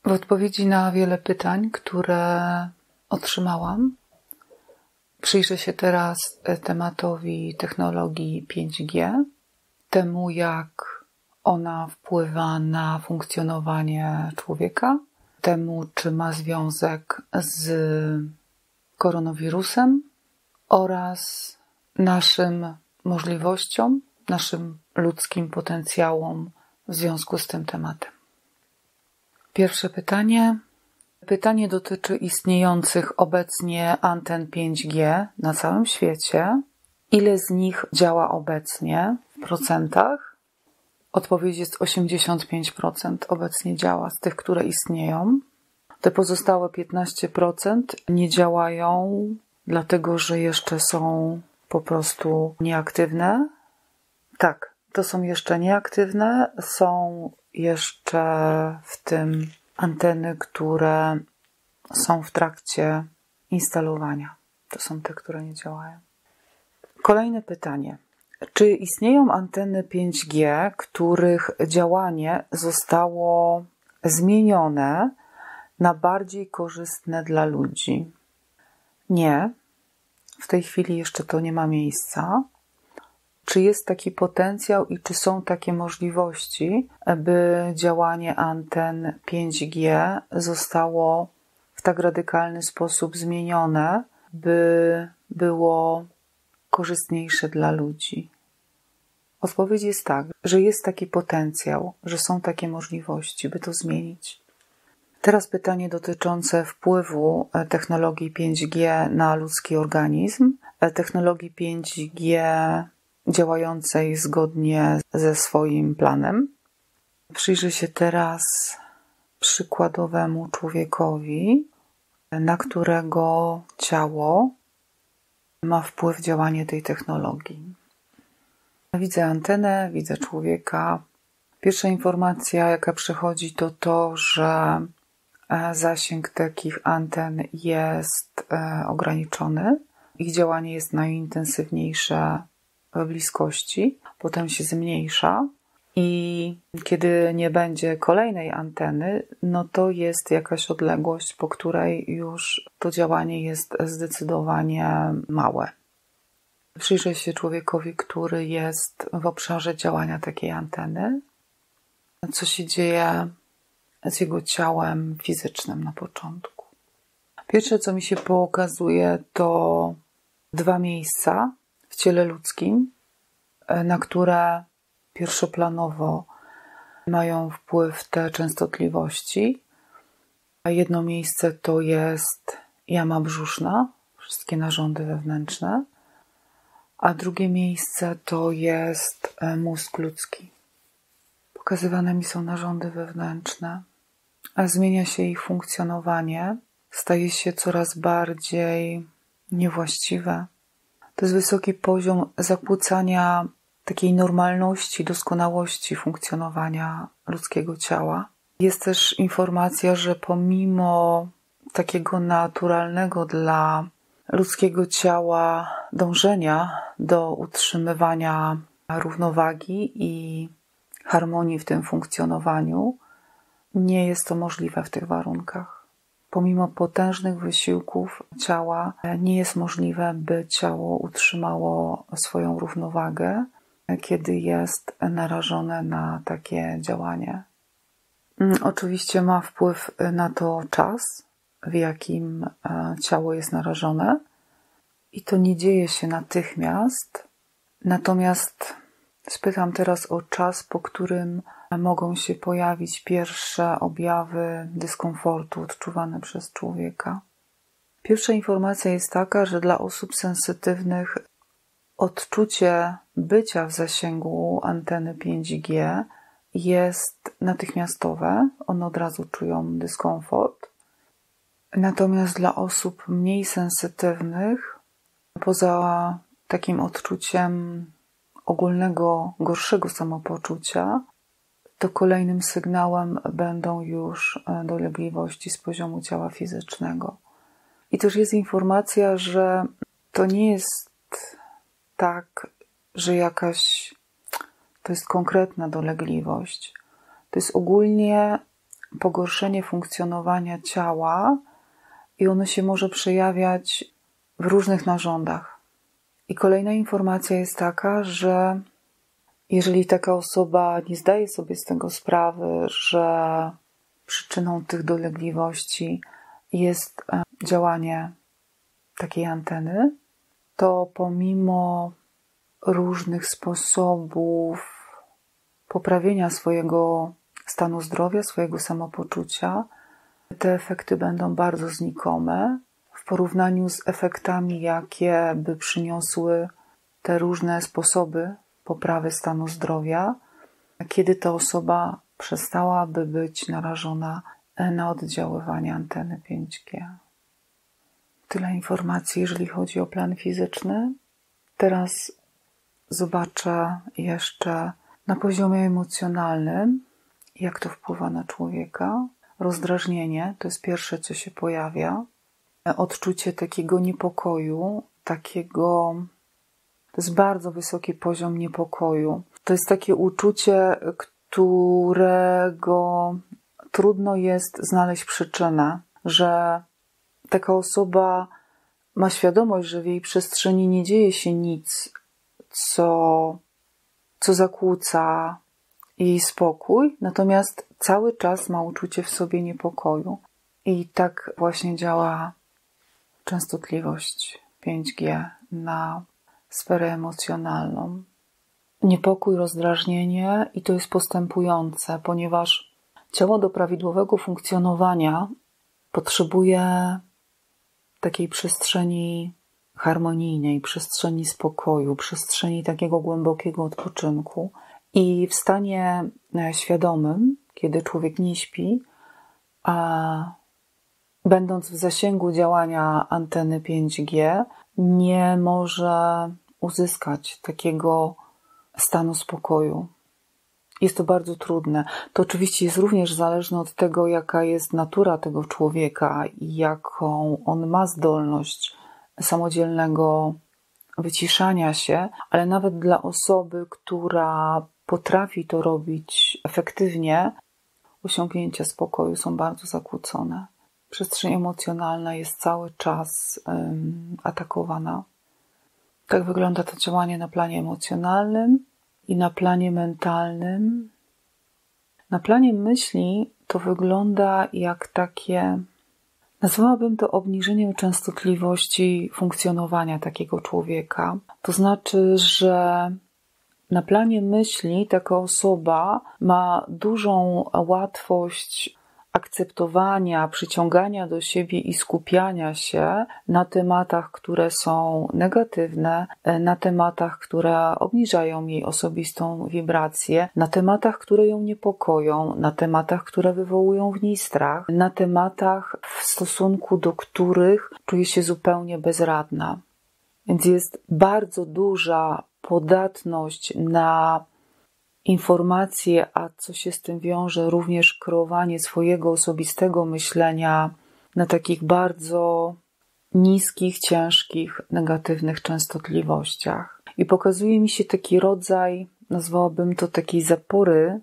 W odpowiedzi na wiele pytań, które otrzymałam, przyjrzę się teraz tematowi technologii 5G, temu jak ona wpływa na funkcjonowanie człowieka, temu czy ma związek z koronawirusem oraz naszym możliwościom, naszym ludzkim potencjałom w związku z tym tematem. Pierwsze pytanie. Pytanie dotyczy istniejących obecnie anten 5G na całym świecie. Ile z nich działa obecnie w procentach? Odpowiedź jest 85% obecnie działa z tych, które istnieją. Te pozostałe 15% nie działają, dlatego że jeszcze są po prostu nieaktywne. Tak, to są jeszcze nieaktywne, są jeszcze w tym anteny, które są w trakcie instalowania. To są te, które nie działają. Kolejne pytanie. Czy istnieją anteny 5G, których działanie zostało zmienione na bardziej korzystne dla ludzi? Nie. W tej chwili jeszcze to nie ma miejsca. Czy jest taki potencjał i czy są takie możliwości, by działanie anten 5G zostało w tak radykalny sposób zmienione, by było korzystniejsze dla ludzi? Odpowiedź jest tak, że jest taki potencjał, że są takie możliwości, by to zmienić. Teraz pytanie dotyczące wpływu technologii 5G na ludzki organizm, technologii 5G działającej zgodnie ze swoim planem. Przyjrzę się teraz przykładowemu człowiekowi, na którego ciało ma wpływ działanie tej technologii. Widzę antenę, widzę człowieka. Pierwsza informacja, jaka przychodzi, to to, że zasięg takich anten jest ograniczony. Ich działanie jest najintensywniejsze w bliskości, potem się zmniejsza i kiedy nie będzie kolejnej anteny, no to jest jakaś odległość, po której już to działanie jest zdecydowanie małe. Przyjrzę się człowiekowi, który jest w obszarze działania takiej anteny. Co się dzieje z jego ciałem fizycznym na początku. Pierwsze, co mi się pokazuje, to 2 miejsca w ciele ludzkim, na które pierwszoplanowo mają wpływ te częstotliwości. Jedno miejsce to jest jama brzuszna, wszystkie narządy wewnętrzne, a drugie miejsce to jest mózg ludzki. Pokazywane mi są narządy wewnętrzne, a zmienia się ich funkcjonowanie, staje się coraz bardziej niewłaściwe. To jest wysoki poziom zakłócania takiej normalności, doskonałości funkcjonowania ludzkiego ciała. Jest też informacja, że pomimo takiego naturalnego dla ludzkiego ciała dążenia do utrzymywania równowagi i harmonii w tym funkcjonowaniu, nie jest to możliwe w tych warunkach. Pomimo potężnych wysiłków ciała nie jest możliwe, by ciało utrzymało swoją równowagę, kiedy jest narażone na takie działanie. Oczywiście ma wpływ na to czas, w jakim ciało jest narażone i to nie dzieje się natychmiast. Natomiast spytam teraz o czas, po którym mogą się pojawić pierwsze objawy dyskomfortu odczuwane przez człowieka. Pierwsza informacja jest taka, że dla osób sensytywnych odczucie bycia w zasięgu anteny 5G jest natychmiastowe. One od razu czują dyskomfort. Natomiast dla osób mniej sensytywnych, poza takim odczuciem ogólnego, gorszego samopoczucia, to kolejnym sygnałem będą już dolegliwości z poziomu ciała fizycznego. I też jest informacja, że to nie jest tak, że to jest konkretna dolegliwość. To jest ogólnie pogorszenie funkcjonowania ciała i ono się może przejawiać w różnych narządach. I kolejna informacja jest taka, że jeżeli taka osoba nie zdaje sobie z tego sprawy, że przyczyną tych dolegliwości jest działanie takiej anteny, to pomimo różnych sposobów poprawienia swojego stanu zdrowia, swojego samopoczucia, te efekty będą bardzo znikome w porównaniu z efektami, jakie by przyniosły te różne sposoby poprawy stanu zdrowia, kiedy ta osoba przestałaby być narażona na oddziaływanie anteny 5G. Tyle informacji, jeżeli chodzi o plan fizyczny. Teraz zobaczę jeszcze na poziomie emocjonalnym, jak to wpływa na człowieka. Rozdrażnienie to jest pierwsze, co się pojawia. Odczucie takiego niepokoju, to jest bardzo wysoki poziom niepokoju. To jest takie uczucie, którego trudno jest znaleźć przyczynę, że taka osoba ma świadomość, że w jej przestrzeni nie dzieje się nic, co zakłóca jej spokój, natomiast cały czas ma uczucie w sobie niepokoju. I tak właśnie działa częstotliwość 5G na sferę emocjonalną. Niepokój, rozdrażnienie i to jest postępujące, ponieważ ciało do prawidłowego funkcjonowania potrzebuje takiej przestrzeni harmonijnej, przestrzeni spokoju, przestrzeni takiego głębokiego odpoczynku. I w stanie świadomym, kiedy człowiek nie śpi, a będąc w zasięgu działania anteny 5G, nie może uzyskać takiego stanu spokoju. Jest to bardzo trudne. To oczywiście jest również zależne od tego, jaka jest natura tego człowieka i jaką on ma zdolność samodzielnego wyciszania się, ale nawet dla osoby, która potrafi to robić efektywnie, osiągnięcia spokoju są bardzo zakłócone. Przestrzeń emocjonalna jest cały czas atakowana. Tak wygląda to działanie na planie emocjonalnym i na planie mentalnym. Na planie myśli to wygląda jak takie, nazwałabym to obniżeniem częstotliwości funkcjonowania takiego człowieka. To znaczy, że na planie myśli taka osoba ma dużą łatwość akceptowania, przyciągania do siebie i skupiania się na tematach, które są negatywne, na tematach, które obniżają jej osobistą wibrację, na tematach, które ją niepokoją, na tematach, które wywołują w niej strach, na tematach, w stosunku do których czuje się zupełnie bezradna. Więc jest bardzo duża podatność na informacje, a co się z tym wiąże, również kreowanie swojego osobistego myślenia na takich bardzo niskich, ciężkich, negatywnych częstotliwościach. I pokazuje mi się taki rodzaj, nazwałabym to takiej zapory,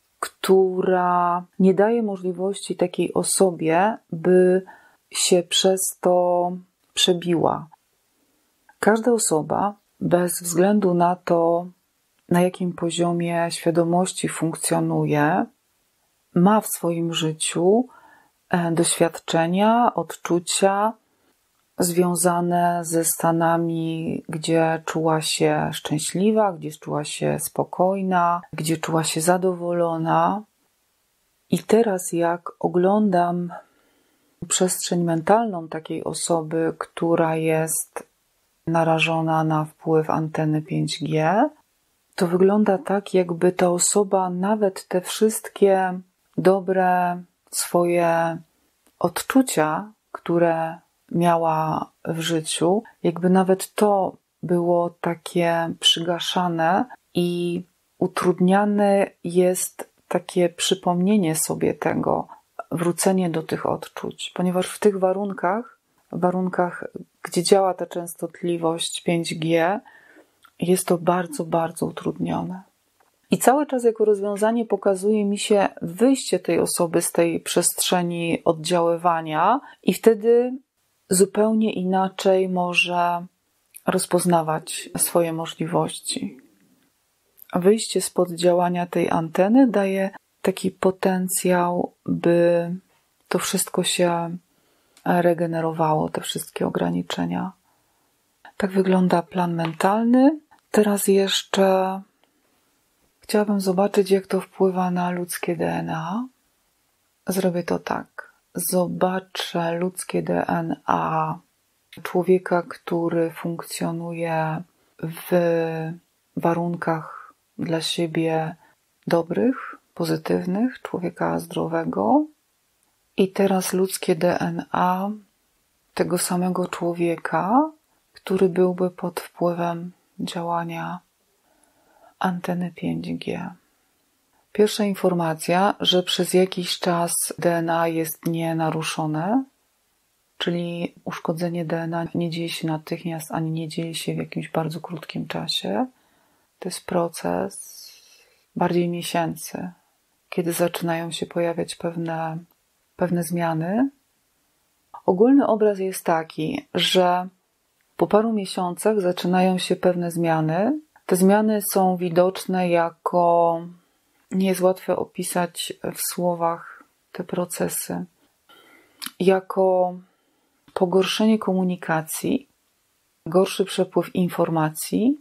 która nie daje możliwości takiej osobie, by się przez to przebiła. Każda osoba, bez względu na to, na jakim poziomie świadomości funkcjonuje, ma w swoim życiu doświadczenia, odczucia związane ze stanami, gdzie czuła się szczęśliwa, gdzie czuła się spokojna, gdzie czuła się zadowolona. I teraz jak oglądam przestrzeń mentalną takiej osoby, która jest narażona na wpływ anteny 5G, to wygląda tak, jakby ta osoba nawet te wszystkie dobre swoje odczucia, które miała w życiu, jakby nawet to było takie przygaszane i utrudniane jest takie przypomnienie sobie tego, wrócenie do tych odczuć, ponieważ w tych warunkach, gdzie działa ta częstotliwość 5G, jest to bardzo, bardzo utrudnione. I cały czas jako rozwiązanie pokazuje mi się wyjście tej osoby z tej przestrzeni oddziaływania i wtedy zupełnie inaczej może rozpoznawać swoje możliwości. Wyjście spod działania tej anteny daje taki potencjał, by to wszystko się regenerowało, te wszystkie ograniczenia. Tak wygląda plan mentalny. Teraz jeszcze chciałabym zobaczyć, jak to wpływa na ludzkie DNA. Zrobię to tak. Zobaczę ludzkie DNA człowieka, który funkcjonuje w warunkach dla siebie dobrych, pozytywnych, człowieka zdrowego. I teraz ludzkie DNA tego samego człowieka, który byłby pod wpływem działania anteny 5G. Pierwsza informacja, że przez jakiś czas DNA jest nienaruszone, czyli uszkodzenie DNA nie dzieje się natychmiast, ani nie dzieje się w jakimś bardzo krótkim czasie. To jest proces bardziej miesięcy, kiedy zaczynają się pojawiać pewne zmiany. Ogólny obraz jest taki, że po paru miesiącach zaczynają się pewne zmiany. Te zmiany są widoczne jako, nie jest łatwe opisać w słowach te procesy, jako pogorszenie komunikacji, gorszy przepływ informacji,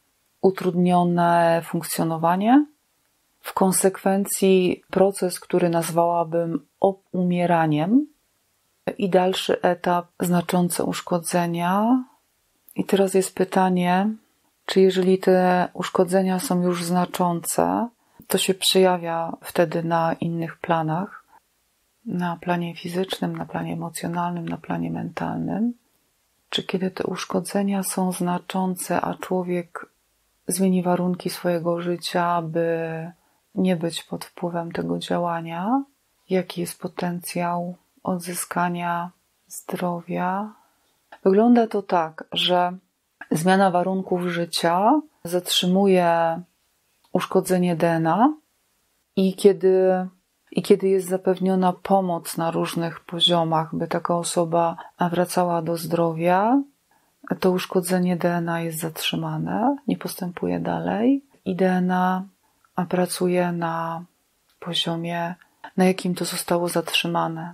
utrudnione funkcjonowanie, w konsekwencji proces, który nazwałabym umieraniem i dalszy etap znaczące uszkodzenia. I teraz jest pytanie, czy jeżeli te uszkodzenia są już znaczące, to się przejawia wtedy na innych planach, na planie fizycznym, na planie emocjonalnym, na planie mentalnym. Czy kiedy te uszkodzenia są znaczące, a człowiek zmieni warunki swojego życia, by nie być pod wpływem tego działania, jaki jest potencjał odzyskania zdrowia? Wygląda to tak, że zmiana warunków życia zatrzymuje uszkodzenie DNA i kiedy jest zapewniona pomoc na różnych poziomach, by taka osoba wracała do zdrowia, to uszkodzenie DNA jest zatrzymane, nie postępuje dalej i DNA pracuje na poziomie, na jakim to zostało zatrzymane.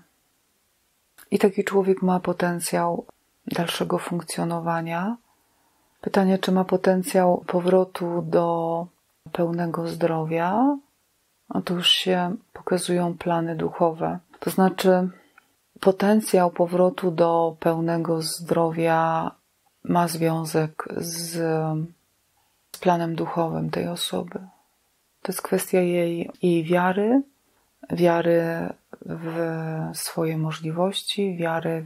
I taki człowiek ma potencjał dalszego funkcjonowania. Pytanie, czy ma potencjał powrotu do pełnego zdrowia? No to już się pokazują plany duchowe. To znaczy, potencjał powrotu do pełnego zdrowia ma związek z planem duchowym tej osoby. To jest kwestia jej wiary w swoje możliwości, wiary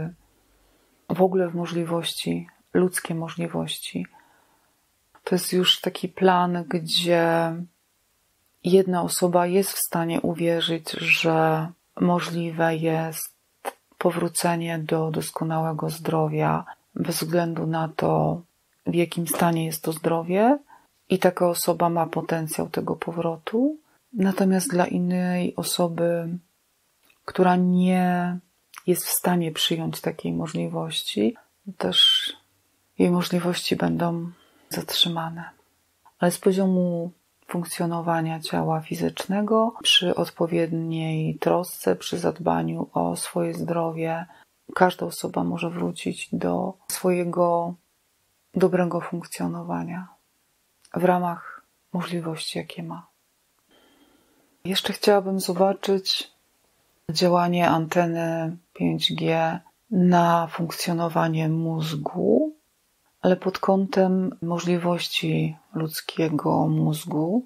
w ogóle w możliwości, ludzkie możliwości. To jest już taki plan, gdzie jedna osoba jest w stanie uwierzyć, że możliwe jest powrócenie do doskonałego zdrowia bez względu na to, w jakim stanie jest to zdrowie, i taka osoba ma potencjał tego powrotu. Natomiast dla innej osoby, która nie jest w stanie przyjąć takiej możliwości, też jej możliwości będą zatrzymane. Ale z poziomu funkcjonowania ciała fizycznego, przy odpowiedniej trosce, przy zadbaniu o swoje zdrowie, każda osoba może wrócić do swojego dobrego funkcjonowania w ramach możliwości, jakie ma. Jeszcze chciałabym zobaczyć działanie anteny 5G na funkcjonowanie mózgu, ale pod kątem możliwości ludzkiego mózgu.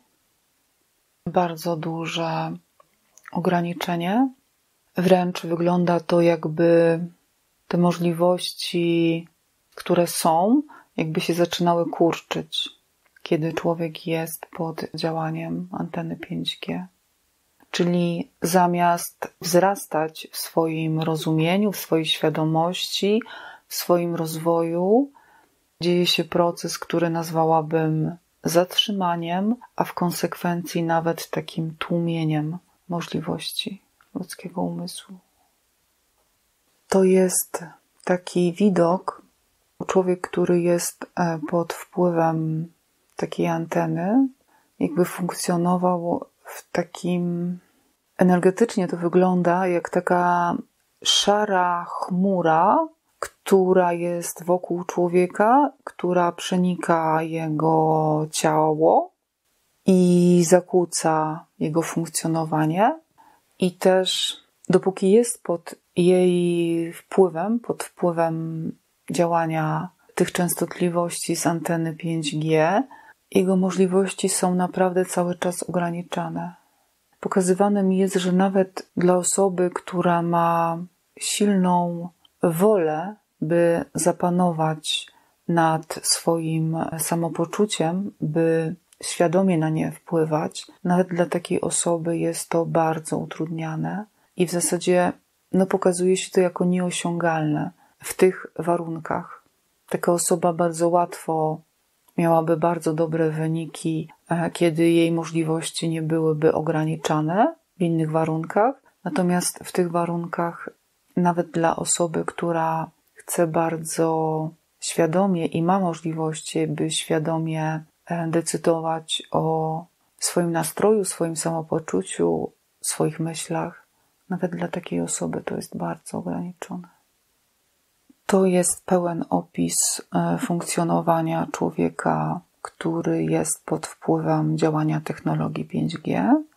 Bardzo duże ograniczenie. Wręcz wygląda to, jakby te możliwości, które są, jakby się zaczynały kurczyć, kiedy człowiek jest pod działaniem anteny 5G. Czyli zamiast wzrastać w swoim rozumieniu, w swojej świadomości, w swoim rozwoju, dzieje się proces, który nazwałabym zatrzymaniem, a w konsekwencji nawet takim tłumieniem możliwości ludzkiego umysłu. To jest taki widok, człowiek, który jest pod wpływem takiej anteny, jakby funkcjonował w takim... Energetycznie to wygląda jak taka szara chmura, która jest wokół człowieka, która przenika jego ciało i zakłóca jego funkcjonowanie. I też dopóki jest pod jej wpływem, pod wpływem działania tych częstotliwości z anteny 5G, jego możliwości są naprawdę cały czas ograniczane. Pokazywane mi jest, że nawet dla osoby, która ma silną wolę, by zapanować nad swoim samopoczuciem, by świadomie na nie wpływać, nawet dla takiej osoby jest to bardzo utrudniane i w zasadzie pokazuje się to jako nieosiągalne w tych warunkach. Taka osoba bardzo łatwo miałaby bardzo dobre wyniki, kiedy jej możliwości nie byłyby ograniczane w innych warunkach. Natomiast w tych warunkach, nawet dla osoby, która chce bardzo świadomie i ma możliwości, by świadomie decydować o swoim nastroju, swoim samopoczuciu, swoich myślach, nawet dla takiej osoby to jest bardzo ograniczone. To jest pełen opis funkcjonowania człowieka, który jest pod wpływem działania technologii 5G.